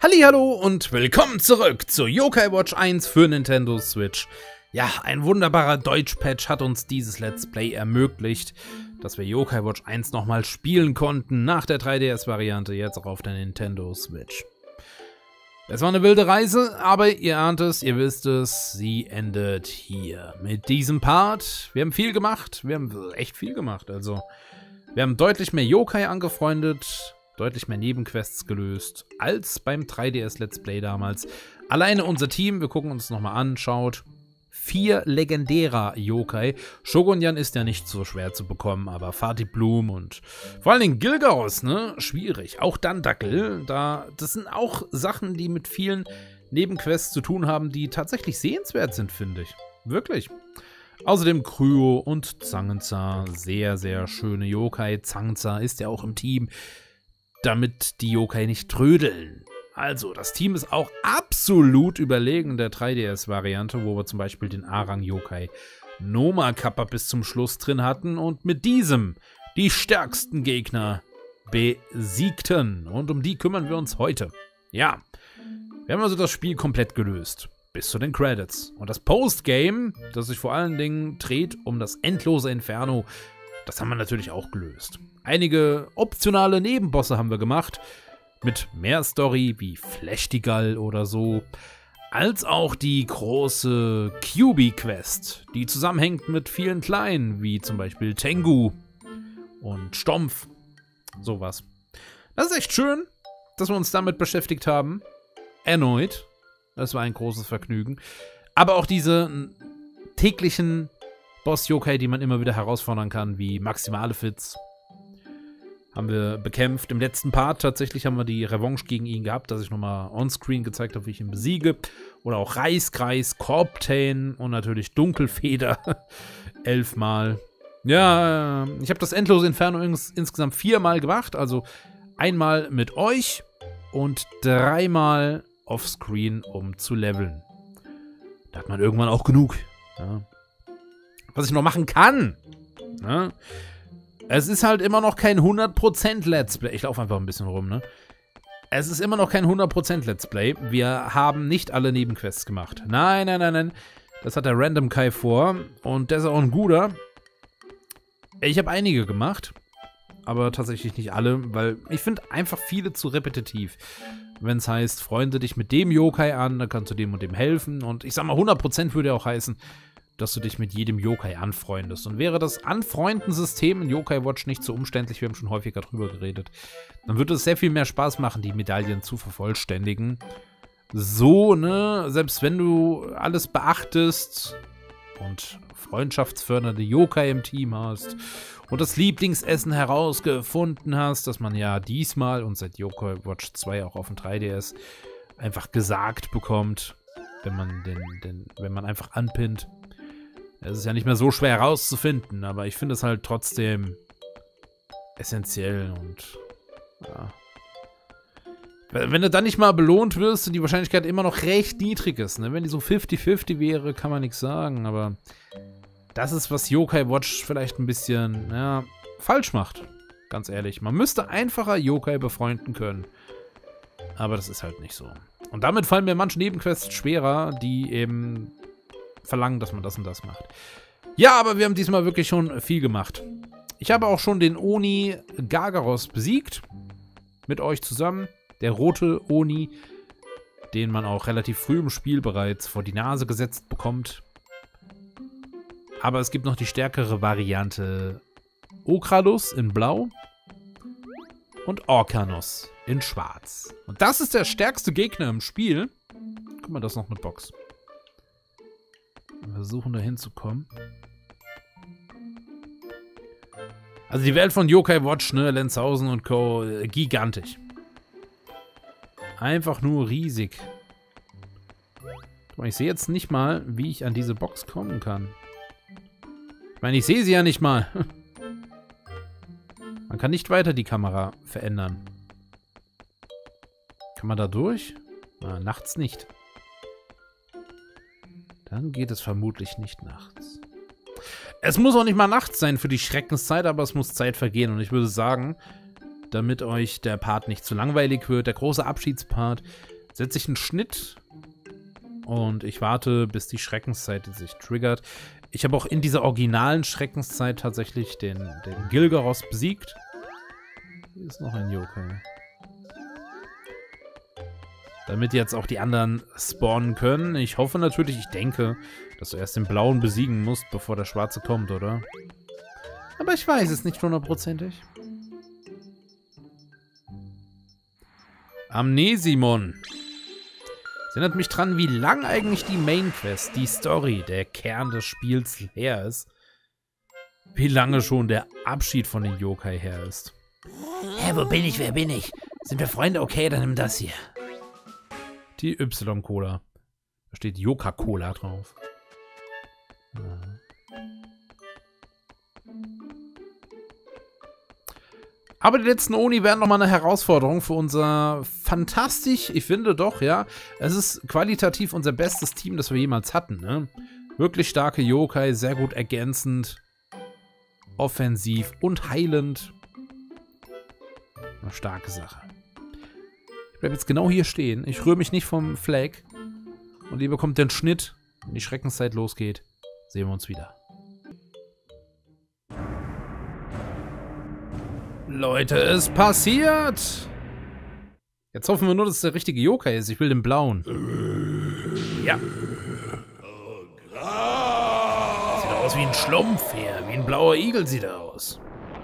Hallihallo und willkommen zurück zu Yokai Watch 1 für Nintendo Switch. Ja, ein wunderbarer Deutsch-Patch hat uns dieses Let's Play ermöglicht, dass wir Yokai Watch 1 nochmal spielen konnten, nach der 3DS-Variante, jetzt auch auf der Nintendo Switch. Es war eine wilde Reise, aber ihr ahnt es, ihr wisst es, sie endet hier. Mit diesem Part, wir haben viel gemacht, wir haben echt viel gemacht, also wir haben deutlich mehr Yokai angefreundet, deutlich mehr Nebenquests gelöst, als beim 3DS Let's Play damals. Alleine unser Team, wir gucken uns nochmal an, schaut, 4 legendärer Yokai. Shogunjan ist ja nicht so schwer zu bekommen, aber Fatih Bloom und vor allen Dingen Gilgaos, ne, schwierig. Auch Dandackel, das sind auch Sachen, die mit vielen Nebenquests zu tun haben, die tatsächlich sehenswert sind, finde ich. Wirklich. Außerdem Kryo und Zangenza, sehr, sehr schöne Yokai. Zangenza ist ja auch im Team, damit die Yokai nicht trödeln. Also, das Team ist auch absolut überlegen der 3DS-Variante, wo wir zum Beispiel den A-Rang-Yokai Noma Kappa bis zum Schluss drin hatten und mit diesem die stärksten Gegner besiegten. Und um die kümmern wir uns heute. Ja, wir haben also das Spiel komplett gelöst. Bis zu den Credits. Und das Postgame, das sich vor allen Dingen dreht um das endlose Inferno, das haben wir natürlich auch gelöst. Einige optionale Nebenbosse haben wir gemacht, mit mehr Story wie Fleshtigal oder so, als auch die große QB-Quest, die zusammenhängt mit vielen kleinen, wie zum Beispiel Tengu und Stompf, sowas. Das ist echt schön, dass wir uns damit beschäftigt haben. Erneut. Das war ein großes Vergnügen. Aber auch diese täglichen Boss-Yokai, die man immer wieder herausfordern kann, wie Maximalefiz, haben wir bekämpft. Im letzten Part tatsächlich haben wir die Revanche gegen ihn gehabt, dass ich nochmal onscreen gezeigt habe, wie ich ihn besiege. Oder auch Reiskreis, Corptain und natürlich Dunkelfeder 11 Mal. Ja, ich habe das endlose Inferno insgesamt 4 Mal gemacht. Also einmal mit euch und 3 Mal offscreen, um zu leveln. Da hat man irgendwann auch genug. Ja. Was ich noch machen kann. Ja. Es ist halt immer noch kein 100% Let's Play. Ich laufe einfach ein bisschen rum, ne? Es ist immer noch kein 100% Let's Play. Wir haben nicht alle Nebenquests gemacht. Nein, nein, nein, nein. Das hat der Random Kai vor. Und der ist auch ein guter. Ich habe einige gemacht. Aber tatsächlich nicht alle, weil ich finde einfach viele zu repetitiv. Wenn es heißt, freunde dich mit dem Yokai an, dann kannst du dem und dem helfen. Und ich sag mal, 100% würde auch heißen, dass du dich mit jedem Yokai anfreundest. Und wäre das Anfreunden-System in Yokai Watch nicht so umständlich, wir haben schon häufiger drüber geredet, dann würde es sehr viel mehr Spaß machen, die Medaillen zu vervollständigen. So, ne, selbst wenn du alles beachtest und freundschaftsfördernde Yokai im Team hast und das Lieblingsessen herausgefunden hast, dass man ja diesmal und seit Yokai Watch 2 auch auf dem 3DS einfach gesagt bekommt, wenn man einfach anpinnt. Es ist ja nicht mehr so schwer herauszufinden, aber ich finde es halt trotzdem essentiell und ja. Wenn du dann nicht mal belohnt wirst und die Wahrscheinlichkeit immer noch recht niedrig ist, ne? Wenn die so 50-50 wäre, kann man nichts sagen, aber das ist, was Yokai Watch vielleicht ein bisschen, ja, falsch macht. Ganz ehrlich. Man müsste einfacher Yokai befreunden können. Aber das ist halt nicht so. Und damit fallen mir manche Nebenquests schwerer, die eben verlangen, dass man das und das macht. Ja, aber wir haben diesmal wirklich schon viel gemacht. Ich habe auch schon den Oni Gargaros besiegt. Mit euch zusammen. Der rote Oni, den man auch relativ früh im Spiel bereits vor die Nase gesetzt bekommt. Aber es gibt noch die stärkere Variante Okralus in Blau und Orkanos in Schwarz. Und das ist der stärkste Gegner im Spiel. Guck mal, das ist noch eine Box. Wir versuchen da hinzukommen. Also die Welt von Yokai Watch, ne, Lenzhausen und Co., gigantisch. Einfach nur riesig. Guck mal, ich sehe jetzt nicht mal, wie ich an diese Box kommen kann. Ich meine, ich sehe sie ja nicht mal. Man kann nicht weiter die Kamera verändern. Kann man da durch? Na, nachts nicht. Dann geht es vermutlich nicht nachts. Es muss auch nicht mal nachts sein für die Schreckenszeit, aber es muss Zeit vergehen. Und ich würde sagen, damit euch der Part nicht zu langweilig wird, der große Abschiedspart, setze ich einen Schnitt und ich warte, bis die Schreckenszeit sich triggert. Ich habe auch in dieser originalen Schreckenszeit tatsächlich den Gilgaros besiegt. Hier ist noch ein Yokai. Damit jetzt auch die anderen spawnen können. Ich hoffe natürlich, ich denke, dass du erst den Blauen besiegen musst, bevor der Schwarze kommt, oder? Aber ich weiß es nicht hundertprozentig. Amnesimon. Das erinnert mich dran, wie lang eigentlich die Main Quest, die Story, der Kern des Spiels her ist. Wie lange schon der Abschied von den Yokai her ist. Hä, wo bin ich? Wer bin ich? Sind wir Freunde? Okay, dann nimm das hier. Die Y-Cola. Da steht Yoka-Cola drauf. Ja. Aber die letzten Oni werden nochmal eine Herausforderung für unser fantastisch, ich finde doch, ja. Es ist qualitativ unser bestes Team, das wir jemals hatten, ne? Wirklich starke Yokai, sehr gut ergänzend, offensiv und heilend. Eine starke Sache. Ich bleibe jetzt genau hier stehen. Ich rühre mich nicht vom Flag. Und ihr bekommt den Schnitt. Wenn die Schreckenszeit losgeht, sehen wir uns wieder. Leute, es passiert! Jetzt hoffen wir nur, dass es der richtige Yokai ist. Ich will den blauen. Ja. Sieht aus wie ein Schlumpf hier. Wie ein blauer Igel sieht er aus.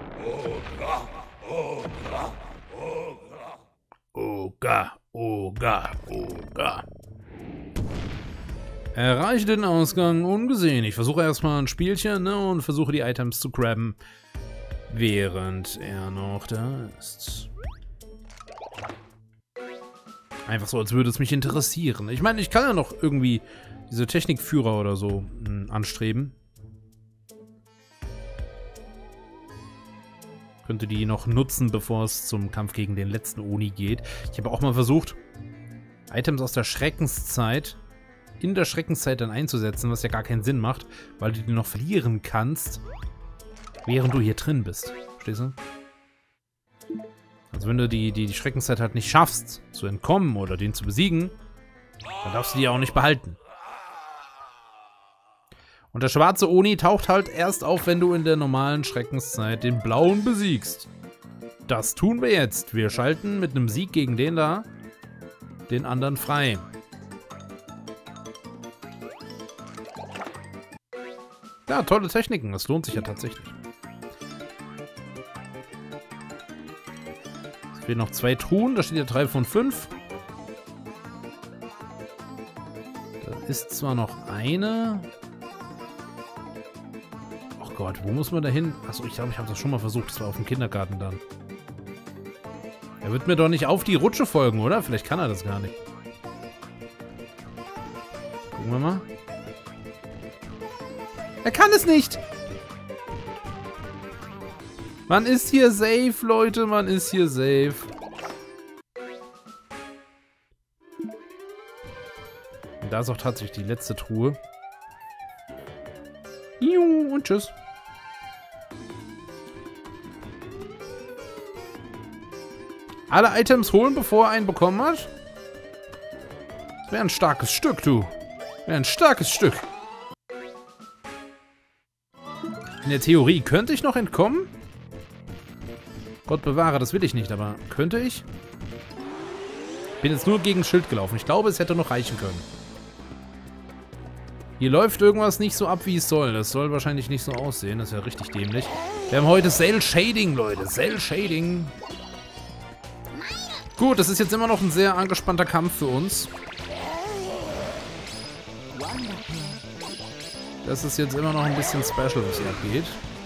Oga, Oga, Oga. Erreiche den Ausgang ungesehen. Ich versuche erstmal ein Spielchen, ne, und versuche die Items zu grabben, während er noch da ist. Einfach so, als würde es mich interessieren. Ich meine, ich kann ja noch irgendwie diese Technikführer oder so anstreben. Könnte die noch nutzen, bevor es zum Kampf gegen den letzten Oni geht. Ich habe auch mal versucht, Items aus der Schreckenszeit in der Schreckenszeit dann einzusetzen, was ja gar keinen Sinn macht, weil du die noch verlieren kannst, während du hier drin bist. Verstehst du? Also wenn du die Schreckenszeit halt nicht schaffst, zu entkommen oder den zu besiegen, dann darfst du die auch nicht behalten. Und der schwarze Oni taucht halt erst auf, wenn du in der normalen Schreckenszeit den blauen besiegst. Das tun wir jetzt. Wir schalten mit einem Sieg gegen den da den anderen frei. Ja, tolle Techniken. Das lohnt sich ja tatsächlich. Es fehlen noch 2 Truhen. Da steht ja 3 von 5. Da ist zwar noch eine. Oh Gott, wo muss man da hin? Achso, ich glaube, ich habe das schon mal versucht. Das war auf dem Kindergarten dann. Er wird mir doch nicht auf die Rutsche folgen, oder? Vielleicht kann er das gar nicht. Gucken wir mal. Er kann es nicht! Man ist hier safe, Leute. Man ist hier safe. Und da ist auch tatsächlich die letzte Truhe. Und tschüss. Alle Items holen, bevor er einen bekommen hat? Das wäre ein starkes Stück, du. Wäre ein starkes Stück. In der Theorie könnte ich noch entkommen. Gott bewahre, das will ich nicht, aber könnte ich? Bin jetzt nur gegen Schild gelaufen. Ich glaube, es hätte noch reichen können. Hier läuft irgendwas nicht so ab, wie es soll. Das soll wahrscheinlich nicht so aussehen. Das ist ja richtig dämlich. Wir haben heute Cell Shading, Leute. Cell Shading. Gut, das ist jetzt immer noch ein sehr angespannter Kampf für uns. Das ist jetzt immer noch ein bisschen special, was hier abgeht.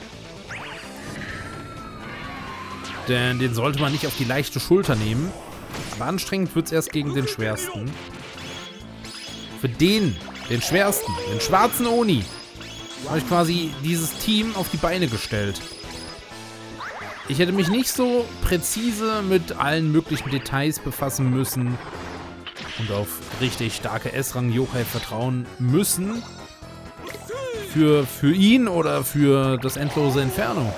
Denn den sollte man nicht auf die leichte Schulter nehmen. Aber anstrengend wird es erst gegen den schwersten. Für den schwersten, den schwarzen Oni, habe ich quasi dieses Team auf die Beine gestellt. Ich hätte mich nicht so präzise mit allen möglichen Details befassen müssen und auf richtig starke S-Rang-Yokai vertrauen müssen. Für ihn oder für das endlose Inferno.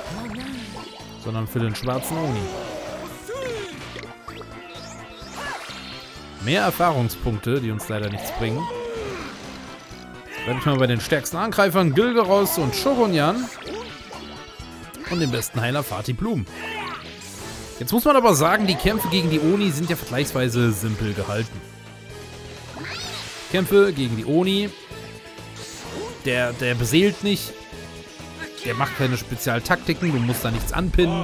Sondern für den schwarzen Oni. mehr Erfahrungspunkte, die uns leider nichts bringen. Jetzt bleibe ich mal bei den stärksten Angreifern, Gilgaros und Shogunyan. Und dem besten Heiler Fatih Blum. Jetzt muss man aber sagen, die Kämpfe gegen die Oni sind ja vergleichsweise simpel gehalten. Kämpfe gegen die Oni. Der beseelt nicht. Der macht keine Spezialtaktiken. Du musst da nichts anpinnen.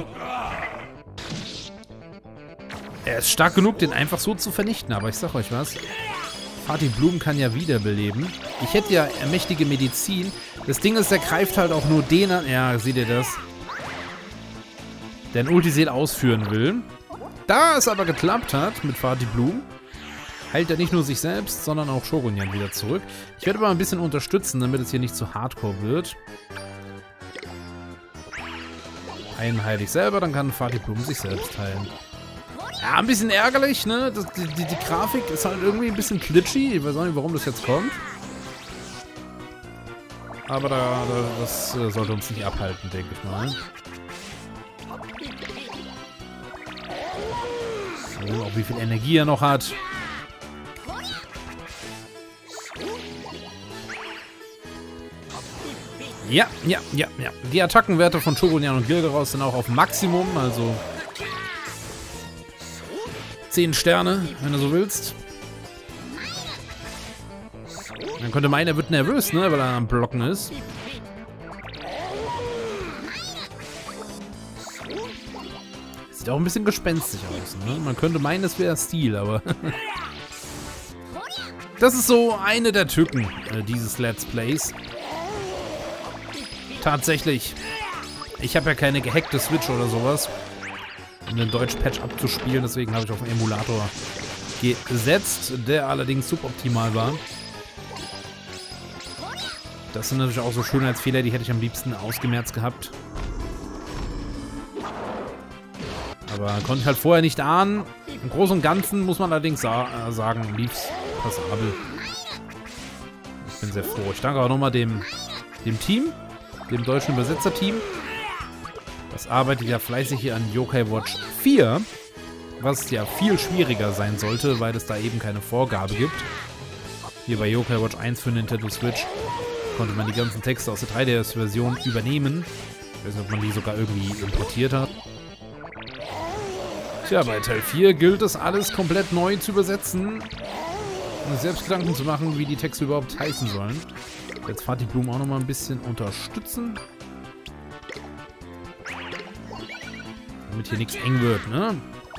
Er ist stark genug, den einfach so zu vernichten. Aber ich sag euch was. Fatih Blum kann ja wiederbeleben. Ich hätte ja mächtige Medizin. Das Ding ist, der greift halt auch nur den an. Ja, seht ihr das? Der ein Ultiseel ausführen will. Da es aber geklappt hat mit Fatih Blum, heilt er nicht nur sich selbst, sondern auch Shogunyan wieder zurück. Ich werde aber ein bisschen unterstützen, damit es hier nicht zu hardcore wird. Einen heile ich selber, dann kann Fatih Blum sich selbst heilen. Ja, ein bisschen ärgerlich, ne? Die Grafik ist halt irgendwie ein bisschen glitchy. Ich weiß auch nicht, warum das jetzt kommt. Aber das sollte uns nicht abhalten, denke ich mal. Auch wie viel Energie er noch hat. Ja. Die Attackenwerte von Shogunyan und Gilgaros sind auch auf Maximum, also 10 Sterne, wenn du so willst. Man könnte meinen, er wird nervös, ne, weil er am Blocken ist. Sieht auch ein bisschen gespenstisch aus, ne? Man könnte meinen, es wäre Stil, aber das ist so eine der Tücken dieses Let's Plays. Tatsächlich. Ich habe ja keine gehackte Switch oder sowas, um den Deutsch-Patch abzuspielen. Deswegen habe ich auf einen Emulator gesetzt, der allerdings suboptimal war. Das sind natürlich auch so Schönheitsfehler, die hätte ich am liebsten ausgemerzt gehabt. Aber konnte ich halt vorher nicht ahnen. Im Großen und Ganzen muss man allerdings sagen, lief's passabel. Ich bin sehr froh. Ich danke auch nochmal dem Team, dem deutschen Übersetzerteam. Das arbeitet ja fleißig hier an Yokai Watch 4, was ja viel schwieriger sein sollte, weil es da eben keine Vorgabe gibt. Hier bei Yokai Watch 1 für Nintendo Switch konnte man die ganzen Texte aus der 3DS-Version übernehmen. Ich weiß nicht, ob man die sogar irgendwie importiert hat. Tja, bei Teil 4 gilt es, alles komplett neu zu übersetzen und selbst Gedanken zu machen, wie die Texte überhaupt heißen sollen. Jetzt Fatih Blum auch nochmal ein bisschen unterstützen. Damit hier nichts eng wird, ne?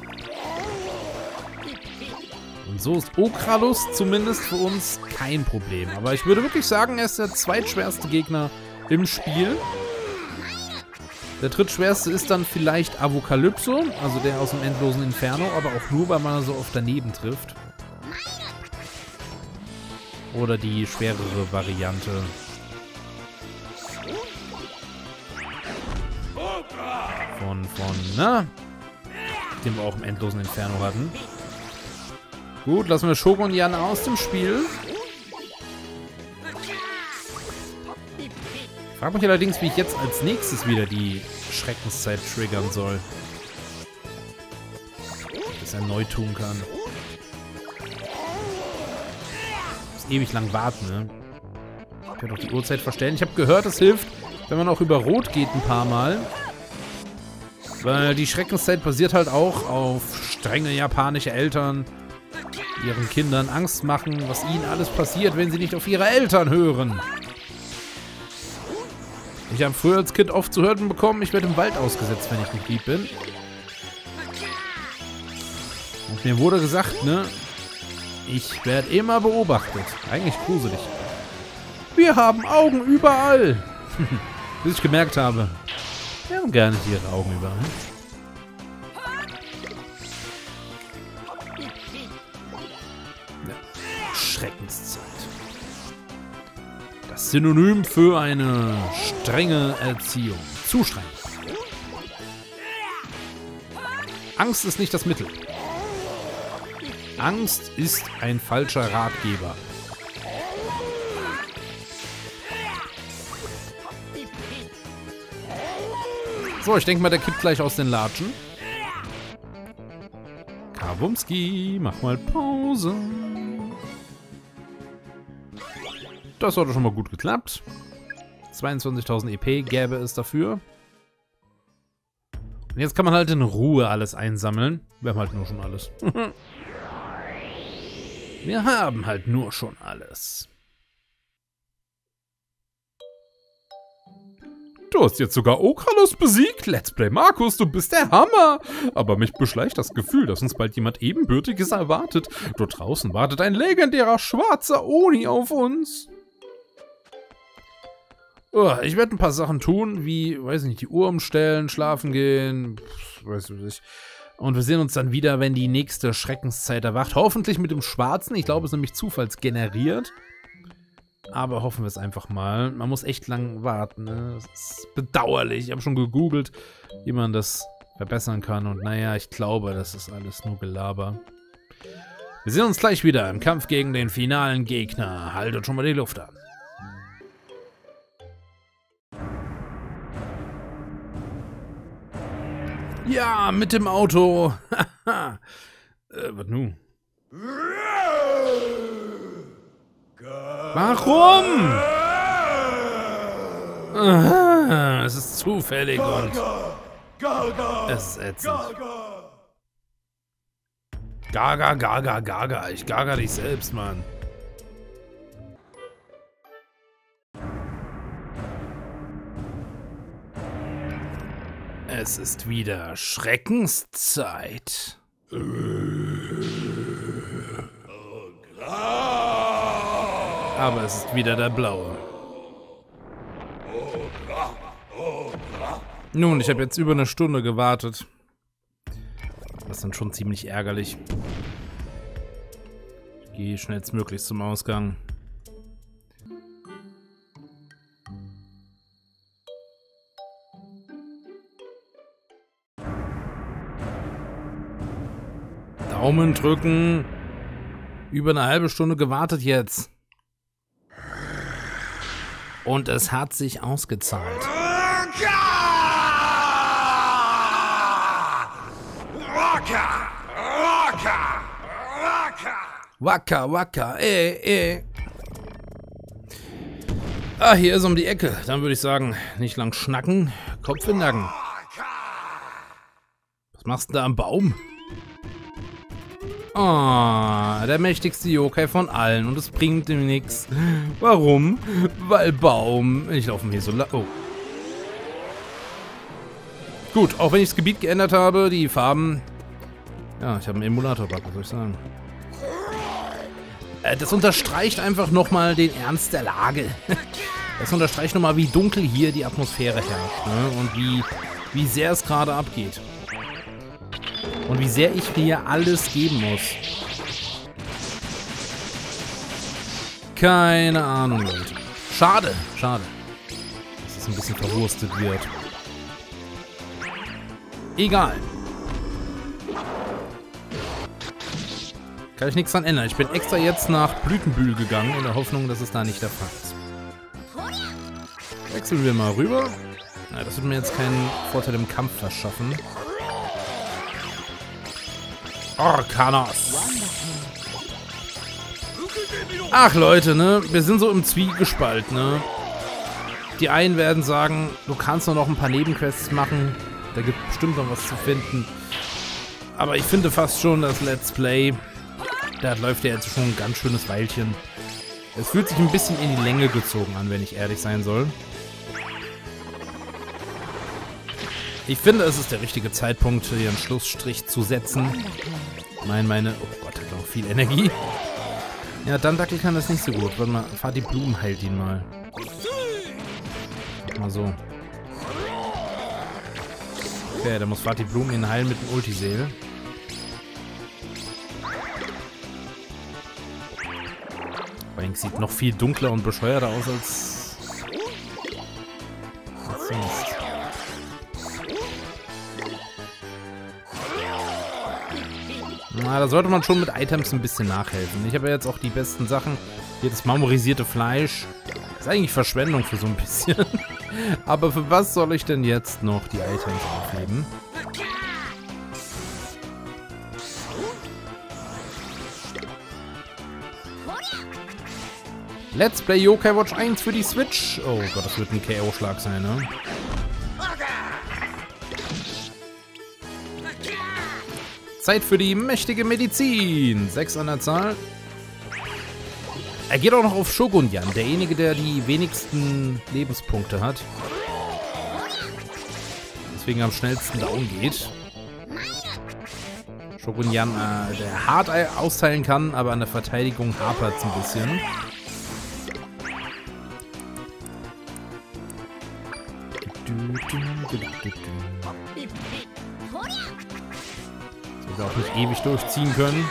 Und so ist Okralus zumindest für uns kein Problem. Aber ich würde wirklich sagen, er ist der zweitschwerste Gegner im Spiel. Der drittschwerste ist dann vielleicht Avocalypso, also der aus dem endlosen Inferno, aber auch nur, weil man so oft daneben trifft. Oder die schwerere Variante. Den wir auch im endlosen Inferno hatten. Gut, lassen wir Shogunyan aus dem Spiel. Ich frage mich allerdings, wie ich jetzt als nächstes wieder die Schreckenszeit triggern soll. Dass er neu tun kann. Ich muss ewig lang warten, ne? Ich kann doch die Uhrzeit verstellen. Ich habe gehört, es hilft, wenn man auch über Rot geht ein paar Mal. Weil die Schreckenszeit basiert halt auch auf strenge japanische Eltern, die ihren Kindern Angst machen, was ihnen alles passiert, wenn sie nicht auf ihre Eltern hören. Ich habe früher als Kind oft zu hören bekommen, ich werde im Wald ausgesetzt, wenn ich nicht lieb bin. Und mir wurde gesagt, ne, ich werde immer beobachtet. Eigentlich gruselig. Wir haben Augen überall. Bis ich gemerkt habe, wir haben gar nicht ihre Augen überall. Ja. Schreckenszeit. Das Synonym für eine strenge Erziehung. Zu streng. Angst ist nicht das Mittel. Angst ist ein falscher Ratgeber. So, ich denke mal, der kippt gleich aus den Latschen. Kawumski, mach mal Pause. Das hat doch schon mal gut geklappt. 22.000 EP gäbe es dafür. Und jetzt kann man halt in Ruhe alles einsammeln. Wir haben halt nur schon alles. Wir haben halt nur schon alles. Du hast jetzt sogar Okralos besiegt. Let's Play Markus, du bist der Hammer. Aber mich beschleicht das Gefühl, dass uns bald jemand Ebenbürtiges erwartet. Dort draußen wartet ein legendärer schwarzer Oni auf uns. Ich werde ein paar Sachen tun, wie, weiß nicht, die Uhr umstellen, schlafen gehen, weiß ich nicht. Und wir sehen uns dann wieder, wenn die nächste Schreckenszeit erwacht. Hoffentlich mit dem Schwarzen. Ich glaube, es ist nämlich zufallsgeneriert. Aber hoffen wir es einfach mal. Man muss echt lang warten, ne? Das ist bedauerlich. Ich habe schon gegoogelt, wie man das verbessern kann. Und naja, ich glaube, das ist alles nur Gelaber. Wir sehen uns gleich wieder im Kampf gegen den finalen Gegner. Haltet schon mal die Luft an. Ja, mit dem Auto. Was nun? Warum? Es ist zufällig und es ist ätzend. Gaga, gaga, gaga. Ich gaga dich selbst, Mann. Es ist wieder Schreckenszeit. Aber es ist wieder der Blaue. Nun, ich habe jetzt über eine Stunde gewartet. Das ist dann schon ziemlich ärgerlich. Ich gehe schnellstmöglichst zum Ausgang. Daumen drücken. Über eine halbe Stunde gewartet jetzt. Und es hat sich ausgezahlt. Waka, waka, Ah, hier ist um die Ecke. Dann würde ich sagen, nicht lang schnacken, Kopf in den Nacken. Was machst du da am Baum? Oh, der mächtigste Yokai von allen und es bringt ihm nichts. Warum? Weil Baum. Ich laufe hier so lang. Oh. Gut, auch wenn ich das Gebiet geändert habe, die Farben. Ja, ich habe einen Emulator-Bug, was soll ich sagen? Das unterstreicht einfach nochmal den Ernst der Lage. Das unterstreicht nochmal, wie dunkel hier die Atmosphäre herrscht, ne? Und wie sehr es gerade abgeht. Und wie sehr ich mir alles geben muss. Keine Ahnung, Leute. Schade, schade. Dass es ein bisschen verwurstet wird. Egal. Kann ich nichts dran ändern. Ich bin extra jetzt nach Blütenbühl gegangen, in der Hoffnung, dass es da nicht der Fall ist. Wechseln wir mal rüber. Ja, das wird mir jetzt keinen Vorteil im Kampf verschaffen. Arcanos. Ach Leute, ne? Wir sind so im Zwiegespalt, ne? Die einen werden sagen, du kannst nur noch ein paar Nebenquests machen. Da gibt es bestimmt noch was zu finden. Aber ich finde fast schon, das Let's Play, da läuft ja jetzt schon ein ganz schönes Weilchen. Es fühlt sich ein bisschen in die Länge gezogen an, wenn ich ehrlich sein soll. Ich finde, es ist der richtige Zeitpunkt, hier einen Schlussstrich zu setzen. Meine... Oh Gott, hat noch viel Energie. Ja, Dandackel kann das nicht so gut. Warte mal, Fatih Blumen heilt ihn mal. Mal so. Okay, da muss Fatih Blumen ihn heilen mit dem Ultiseel. Allerdings sieht noch viel dunkler und bescheuerter aus als sonst. Na, da sollte man schon mit Items ein bisschen nachhelfen. Ich habe ja jetzt auch die besten Sachen. Hier das marmorisierte Fleisch. Ist eigentlich Verschwendung für so ein bisschen. Aber für was soll ich denn jetzt noch die Items aufheben? Let's Play Yokai Watch 1 für die Switch. Oh Gott, das wird ein KO-Schlag sein, ne? Zeit für die mächtige Medizin. 6 an der Zahl. Er geht auch noch auf Shogun-Yan, derjenige, der die wenigsten Lebenspunkte hat. Deswegen am schnellsten down geht. Shogun-Yan, der hart austeilen kann, aber an der Verteidigung hapert es ein bisschen. So, wir auch nicht ewig durchziehen können.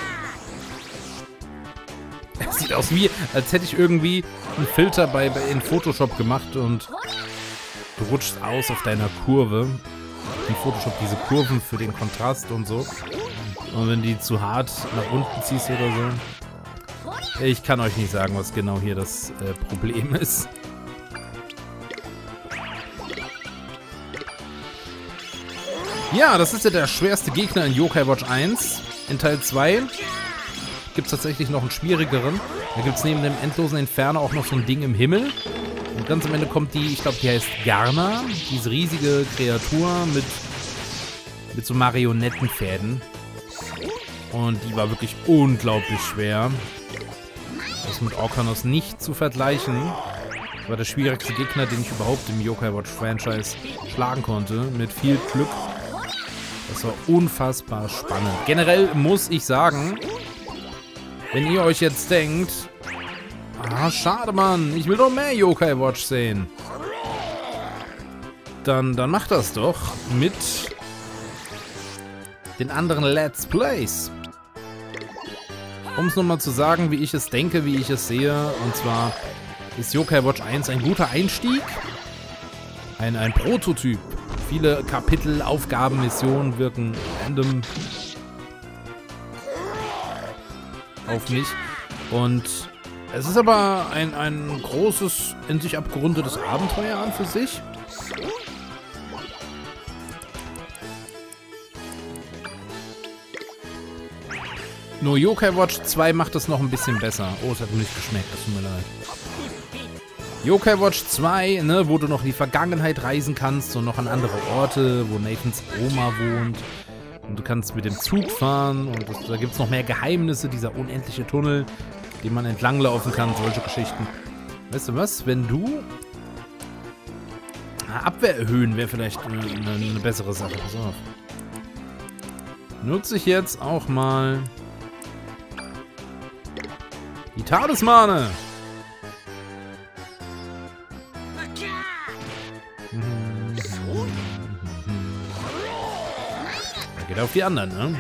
Es sieht aus wie, als hätte ich irgendwie einen Filter in Photoshop gemacht und du rutschst aus auf deiner Kurve. In Photoshop diese Kurven für den Kontrast und so. Und wenn die zu hart nach unten ziehst oder so. Ich kann euch nicht sagen, was genau hier das Problem ist. Ja, das ist ja der schwerste Gegner in Yokai Watch 1. In Teil 2 gibt es tatsächlich noch einen schwierigeren. Da gibt es neben dem endlosen Inferno auch noch so ein Ding im Himmel. Und ganz am Ende kommt die, ich glaube, die heißt Garna. Diese riesige Kreatur mit so Marionettenfäden. Und die war wirklich unglaublich schwer. Das ist mit Orkanos nicht zu vergleichen. Das war der schwierigste Gegner, den ich überhaupt im Yokai Watch Franchise schlagen konnte. Mit viel Glück. Das war unfassbar spannend. Generell muss ich sagen, wenn ihr euch jetzt denkt, ah, schade, Mann, ich will doch mehr Yokai Watch sehen. Dann macht das doch mit den anderen Let's Plays. Um es nochmal zu sagen, wie ich es denke, wie ich es sehe. Und zwar ist Yokai Watch 1 ein guter Einstieg. Ein Prototyp. Viele Kapitel, Aufgaben, Missionen wirken random auf mich. Und es ist aber ein großes, in sich abgerundetes Abenteuer an für sich. Nur Yokai Watch 2 macht das noch ein bisschen besser. Oh, es hat mir nicht geschmeckt, das tut mir leid. Yokai Watch 2, ne, wo du noch in die Vergangenheit reisen kannst und noch an andere Orte, wo Nathans Oma wohnt. Und du kannst mit dem Zug fahren und da gibt es noch mehr Geheimnisse, dieser unendliche Tunnel, den man entlanglaufen kann, solche Geschichten. Weißt du was, wenn du... Abwehr erhöhen wäre vielleicht eine bessere Sache, pass auf. Nutze ich jetzt auch mal die Talismane. Geht auf die anderen, ne?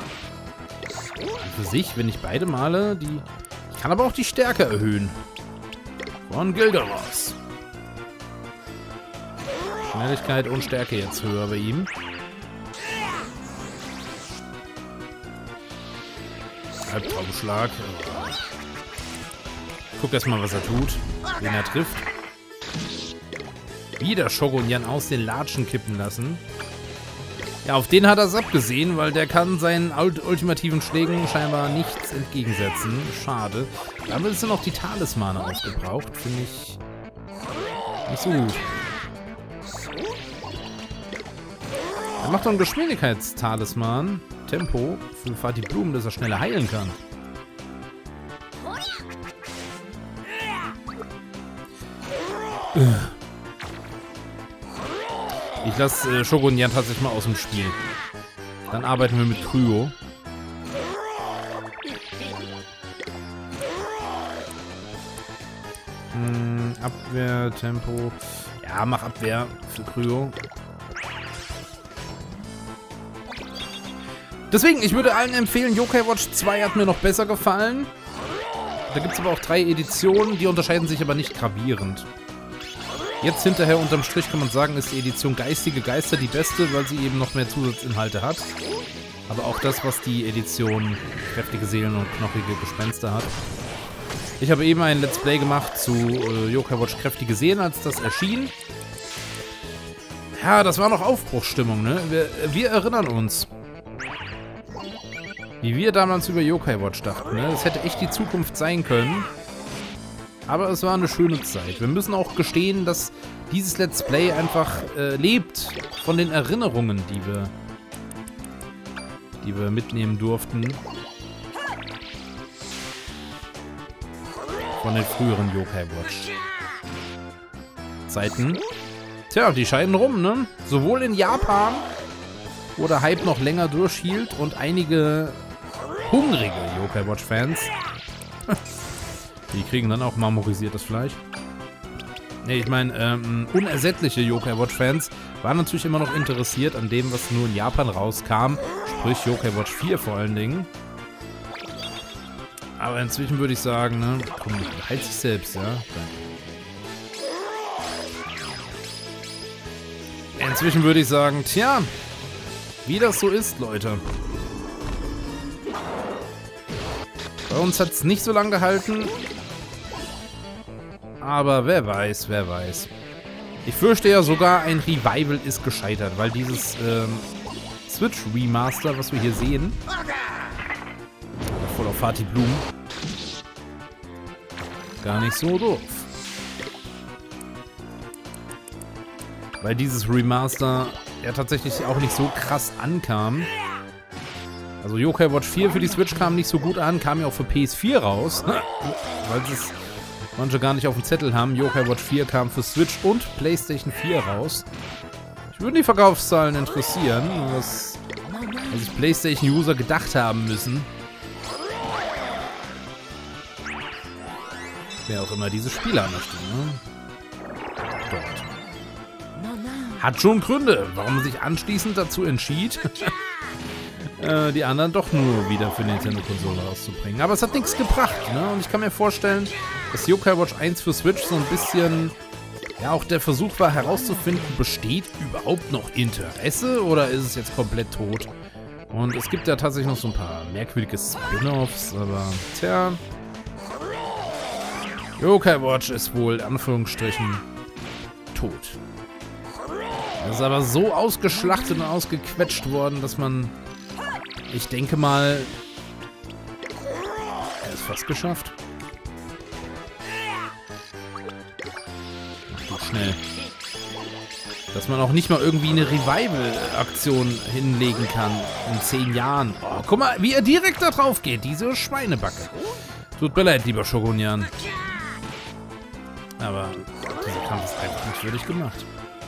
Für sich, wenn ich beide male, die... Ich kann aber auch die Stärke erhöhen. Von Gilderoth. Schnelligkeit und Stärke jetzt höher bei ihm. Halbtraumschlag. Guck erstmal, was er tut. Wen er trifft. Wieder Shogun-Yan aus den Latschen kippen lassen. Ja, auf den hat er es abgesehen, weil der kann seinen ultimativen Schlägen scheinbar nichts entgegensetzen. Schade. Damit sind noch die Talismane aufgebraucht. Finde ich nicht so gut. Er macht doch einen Geschwindigkeitstalisman. Tempo für Fatih Blumen, dass er schneller heilen kann. Ich lasse Shogun-Yan tatsächlich mal aus dem Spiel. Dann arbeiten wir mit Kryo. Abwehr, Tempo. Ja, mach Abwehr für Kryo. Deswegen, ich würde allen empfehlen, Yokai Watch 2 hat mir noch besser gefallen. Da gibt es aber auch 3 Editionen, die unterscheiden sich aber nicht gravierend. Jetzt hinterher unterm Strich kann man sagen, ist die Edition Geistige Geister die beste, weil sie eben noch mehr Zusatzinhalte hat. Aber auch das, was die Edition Kräftige Seelen und Knochige Gespenster hat. Ich habe eben ein Let's Play gemacht zu Yokai Watch Kräftige Seelen, als das erschien. Ja, das war noch Aufbruchsstimmung, ne? Wir erinnern uns. Wie wir damals über Yokai Watch dachten, ne? Das hätte echt die Zukunft sein können. Aber es war eine schöne Zeit. Wir müssen auch gestehen, dass dieses Let's Play einfach lebt von den Erinnerungen, die wir mitnehmen durften. Von den früheren Yokai Watch Zeiten. Tja, die scheiden rum, ne? Sowohl in Japan, wo der Hype noch länger durchhielt und einige hungrige Yokai Watch Fans. Die kriegen dann auch marmorisiertes Fleisch. Ne, ich meine, unersättliche Yokai Watch Fans waren natürlich immer noch interessiert an dem, was nur in Japan rauskam. Sprich Yokai Watch 4 vor allen Dingen. Aber inzwischen würde ich sagen, ne, komm, halt sich selbst, ja. Inzwischen würde ich sagen, tja, wie das so ist, Leute. Bei uns hat es nicht so lange gehalten. Aber wer weiß, wer weiß. Ich fürchte ja sogar, ein Revival ist gescheitert, weil dieses Switch Remaster, was wir hier sehen, voll auf Fatih Blum, gar nicht so doof. Weil dieses Remaster ja tatsächlich auch nicht so krass ankam. Also Yokai Watch 4 für die Switch kam nicht so gut an, kam ja auch für PS4 raus, weil es manche gar nicht auf dem Zettel haben. Yokai Watch 4 kam für Switch und PlayStation 4 raus. Ich würde die Verkaufszahlen interessieren, was sich PlayStation-User gedacht haben müssen. Wer auch immer diese Spiele möchte, ne? Dort. Hat schon Gründe, warum man sich anschließend dazu entschied, die anderen doch nur wieder für Nintendo-Konsole rauszubringen. Aber es hat nichts gebracht, ne? Und ich kann mir vorstellen, dass Yokai Watch 1 für Switch so ein bisschen, ja, auch der Versuch war herauszufinden, besteht überhaupt noch Interesse oder ist es jetzt komplett tot? Und es gibt ja tatsächlich noch so ein paar merkwürdige Spin-Offs, aber tja, Yokai Watch ist wohl, in Anführungsstrichen, tot. Das ist aber so ausgeschlachtet und ausgequetscht worden, dass man, ich denke mal, er ist fast geschafft. Geht schnell. Dass man auch nicht mal irgendwie eine Revival-Aktion hinlegen kann in 10 Jahren. Oh, guck mal, wie er direkt da drauf geht, diese Schweinebacke. Tut mir leid, lieber Shogunjan. Aber dieser Kampf ist einfach nicht würdig gemacht.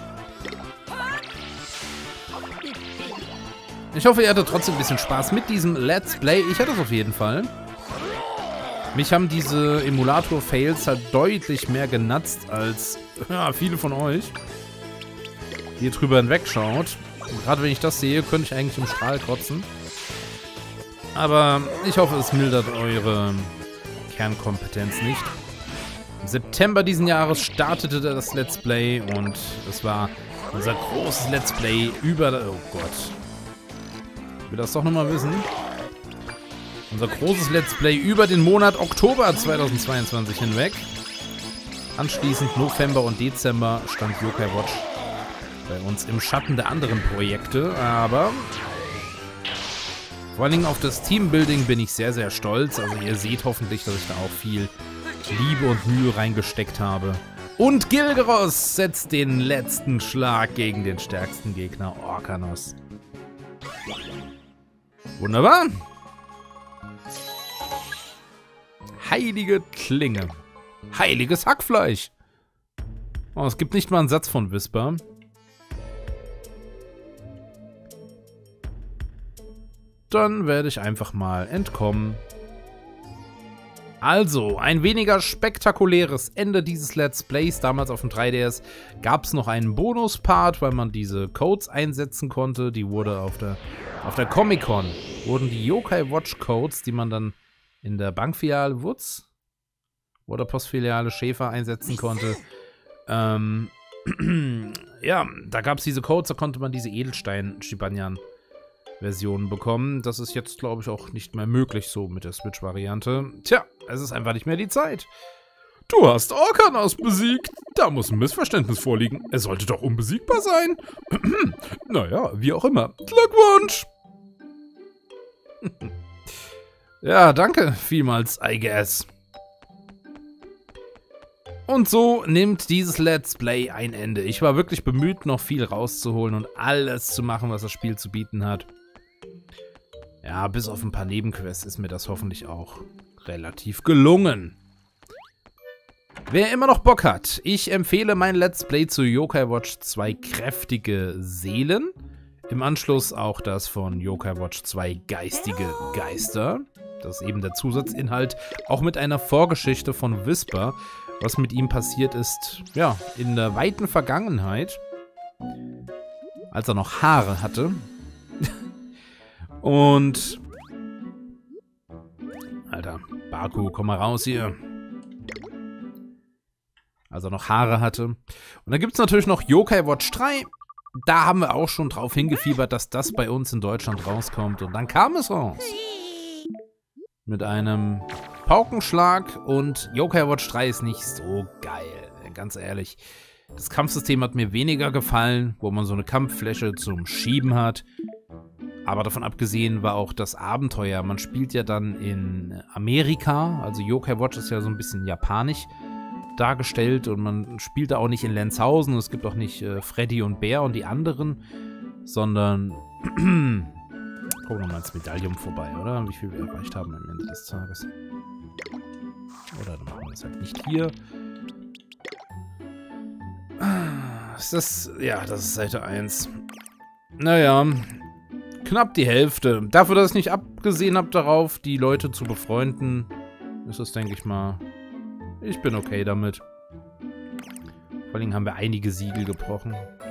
Ich hoffe, ihr hattet trotzdem ein bisschen Spaß mit diesem Let's Play. Ich hatte es auf jeden Fall. Mich haben diese Emulator-Fails halt deutlich mehr genatzt als ja, viele von euch, die ihr drüber hinwegschaut. Gerade wenn ich das sehe, könnte ich eigentlich im Strahl kotzen. Aber ich hoffe, es mildert eure Kernkompetenz nicht. Im September diesen Jahres startete das Let's Play und es war unser großes Let's Play über... Oh Gott. Ich will das doch nochmal wissen. Unser großes Let's Play über den Monat Oktober 2022 hinweg. Anschließend November und Dezember stand Yokai Watch bei uns im Schatten der anderen Projekte. Aber vor allen Dingen auf das Teambuilding bin ich sehr, sehr stolz. Also ihr seht hoffentlich, dass ich da auch viel Liebe und Mühe reingesteckt habe. Und Gilgeros setzt den letzten Schlag gegen den stärksten Gegner, Orkanos. Wunderbar. Heilige Klinge. Heiliges Hackfleisch. Oh, es gibt nicht mal einen Satz von Whisper. Dann werde ich einfach mal entkommen. Also, ein weniger spektakuläres Ende dieses Let's Plays. Damals auf dem 3DS gab es noch einen Bonus-Part, weil man diese Codes einsetzen konnte. Die wurde auf der Comic-Con, wurden die Yokai Watch Codes, die man dann in der Bankfiliale Wutz oder Postfiliale Schäfer einsetzen konnte. Ja, da gab es diese Codes, da konnte man diese Edelstein-Shibanyan-Versionen bekommen. Das ist jetzt, glaube ich, auch nicht mehr möglich so mit der Switch-Variante. Tja, es ist einfach nicht mehr die Zeit. Du hast Orkanos besiegt. Da muss ein Missverständnis vorliegen. Er sollte doch unbesiegbar sein. Naja, wie auch immer. Glückwunsch! Ja, danke vielmals, I guess. Und so nimmt dieses Let's Play ein Ende. Ich war wirklich bemüht, noch viel rauszuholen und alles zu machen, was das Spiel zu bieten hat. Ja, bis auf ein paar Nebenquests ist mir das hoffentlich auch relativ gelungen. Wer immer noch Bock hat, ich empfehle mein Let's Play zu Yokai Watch 2 Kräftige Seelen. Im Anschluss auch das von Yokai Watch 2 Geistige Geister. Das ist eben der Zusatzinhalt, auch mit einer Vorgeschichte von Whisper. Was mit ihm passiert ist, ja, in der weiten Vergangenheit, als er noch Haare hatte. Und, Alter, Baku, komm mal raus hier. Als er noch Haare hatte. Und dann gibt es natürlich noch Yokai Watch 3. Da haben wir auch schon drauf hingefiebert, dass das bei uns in Deutschland rauskommt. Und dann kam es raus. Mit einem Paukenschlag, und Yokai Watch 3 ist nicht so geil, ganz ehrlich. Das Kampfsystem hat mir weniger gefallen, wo man so eine Kampffläche zum Schieben hat. Aber davon abgesehen war auch das Abenteuer. Man spielt ja dann in Amerika, also Yokai Watch ist ja so ein bisschen japanisch dargestellt, und man spielt da auch nicht in Lenzhausen, und es gibt auch nicht Freddy und Bär und die anderen, sondern gucken wir mal ins Medaillum vorbei, oder? Wie viel wir erreicht haben am Ende des Tages. Oder dann machen wir das halt nicht hier. Ist das... Ja, das ist Seite 1. Naja, knapp die Hälfte. Dafür, dass ich nicht abgesehen habe darauf, die Leute zu befreunden, ist das, denke ich mal... Ich bin okay damit. Vor allem haben wir einige Siegel gebrochen.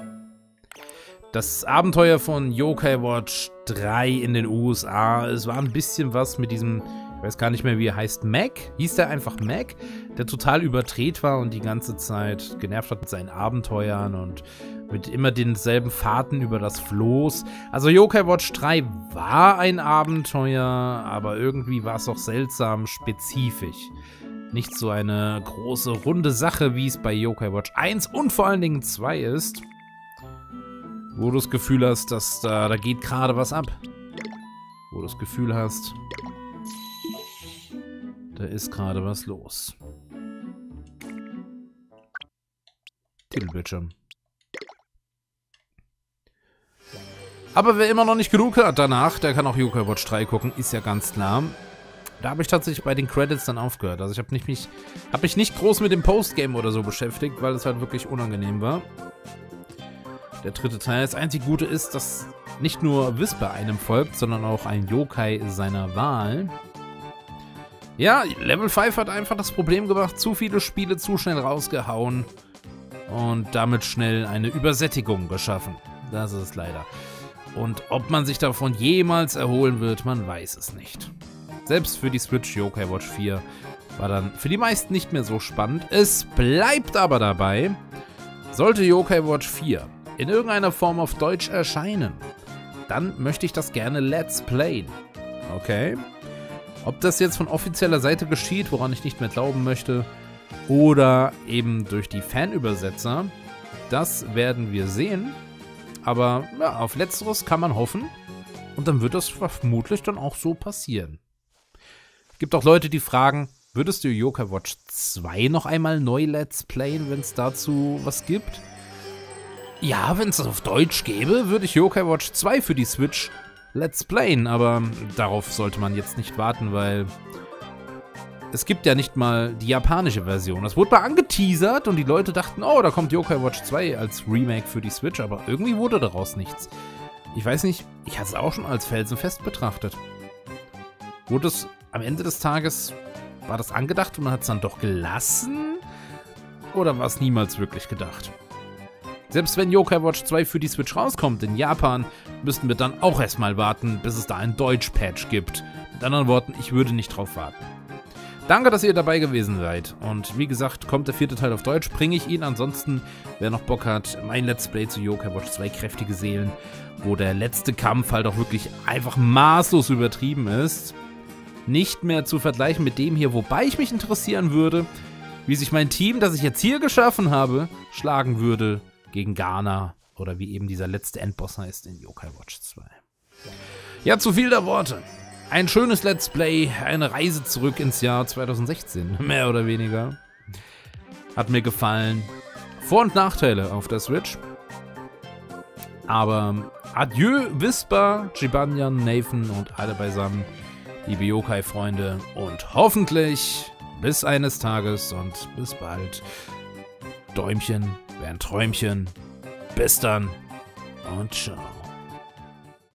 Das Abenteuer von Yokai Watch 3 in den USA, es war ein bisschen was mit diesem, ich weiß gar nicht mehr, wie er heißt, Mac? Hieß der einfach Mac? Der total überdreht war und die ganze Zeit genervt hat mit seinen Abenteuern und mit immer denselben Fahrten über das Floß. Also Yokai Watch 3 war ein Abenteuer, aber irgendwie war es auch seltsam spezifisch. Nicht so eine große, runde Sache, wie es bei Yokai Watch 1 und vor allen Dingen 2 ist. Wo du das Gefühl hast, dass da geht gerade was ab. Wo du das Gefühl hast, da ist gerade was los. Titelbildschirm. Aber wer immer noch nicht genug hat danach, der kann auch Yokai Watch 3 gucken, ist ja ganz klar. Da habe ich tatsächlich bei den Credits dann aufgehört. Also ich habe mich nicht groß mit dem Postgame oder so beschäftigt, weil es halt wirklich unangenehm war. Der dritte Teil. Das einzige Gute ist, dass nicht nur Whisper einem folgt, sondern auch ein Yokai seiner Wahl. Ja, Level 5 hat einfach das Problem gemacht, zu viele Spiele zu schnell rausgehauen und damit schnell eine Übersättigung geschaffen. Das ist es leider. Und ob man sich davon jemals erholen wird, man weiß es nicht. Selbst für die Switch Yokai Watch 4 war dann für die meisten nicht mehr so spannend. Es bleibt aber dabei, sollte Yokai Watch 4 in irgendeiner Form auf Deutsch erscheinen, dann möchte ich das gerne Let's Playen. Okay? Ob das jetzt von offizieller Seite geschieht, woran ich nicht mehr glauben möchte, oder eben durch die Fanübersetzer, das werden wir sehen. Aber ja, auf Letzteres kann man hoffen, und dann wird das vermutlich dann auch so passieren. Es gibt auch Leute, die fragen, würdest du Yokai Watch 2 noch einmal neu Let's Playen, wenn es dazu was gibt? Ja, wenn es das auf Deutsch gäbe, würde ich Yokai Watch 2 für die Switch Let's Playen, aber darauf sollte man jetzt nicht warten, weil es gibt ja nicht mal die japanische Version. Das wurde mal angeteasert und die Leute dachten, oh, da kommt Yokai Watch 2 als Remake für die Switch, aber irgendwie wurde daraus nichts. Ich weiß nicht, ich hatte es auch schon als felsenfest betrachtet. Wurde es am Ende des Tages, war das angedacht und man hat es dann doch gelassen? Oder war es niemals wirklich gedacht? Selbst wenn Yokai Watch 2 für die Switch rauskommt in Japan, müssten wir dann auch erstmal warten, bis es da einen Deutsch-Patch gibt. Mit anderen Worten, ich würde nicht drauf warten. Danke, dass ihr dabei gewesen seid. Und wie gesagt, kommt der 4. Teil auf Deutsch, bringe ich ihn. Ansonsten, wer noch Bock hat, mein Let's Play zu Yokai Watch 2 Kräftige Seelen, wo der letzte Kampf halt auch wirklich einfach maßlos übertrieben ist. Nicht mehr zu vergleichen mit dem hier, wobei ich mich interessieren würde, wie sich mein Team, das ich jetzt hier geschaffen habe, schlagen würde gegen Ghana oder wie eben dieser letzte Endboss heißt in Yokai Watch 2. Ja, zu viel der Worte. ein schönes Let's Play, eine Reise zurück ins Jahr 2016, mehr oder weniger. Hat mir gefallen. Vor- und Nachteile auf der Switch. Aber adieu, Whisper, Jibanyan, Nathan und alle beisammen, liebe Yokai-Freunde. Und hoffentlich bis eines Tages und bis bald. Däumchen wären Träumchen. Bis dann und ciao.